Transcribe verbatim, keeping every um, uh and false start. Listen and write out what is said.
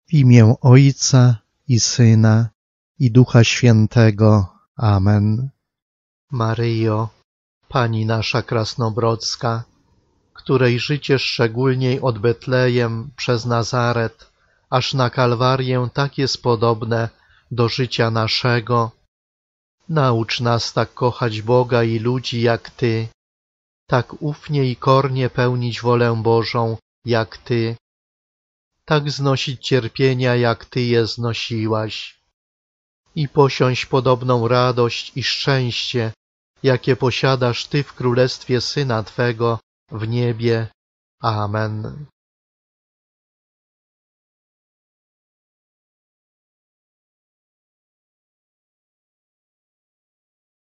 W imię Ojca i Syna, i Ducha Świętego. Amen. Maryjo, Pani nasza krasnobrodzka, której życie szczególniej od Betlejem przez Nazaret, aż na Kalwarię tak jest podobne do życia naszego, naucz nas tak kochać Boga i ludzi jak Ty, tak ufnie i kornie pełnić wolę Bożą jak Ty, tak znosić cierpienia jak Ty je znosiłaś i posiąść podobną radość i szczęście, jakie posiadasz Ty w królestwie Syna Twego w niebie. Amen.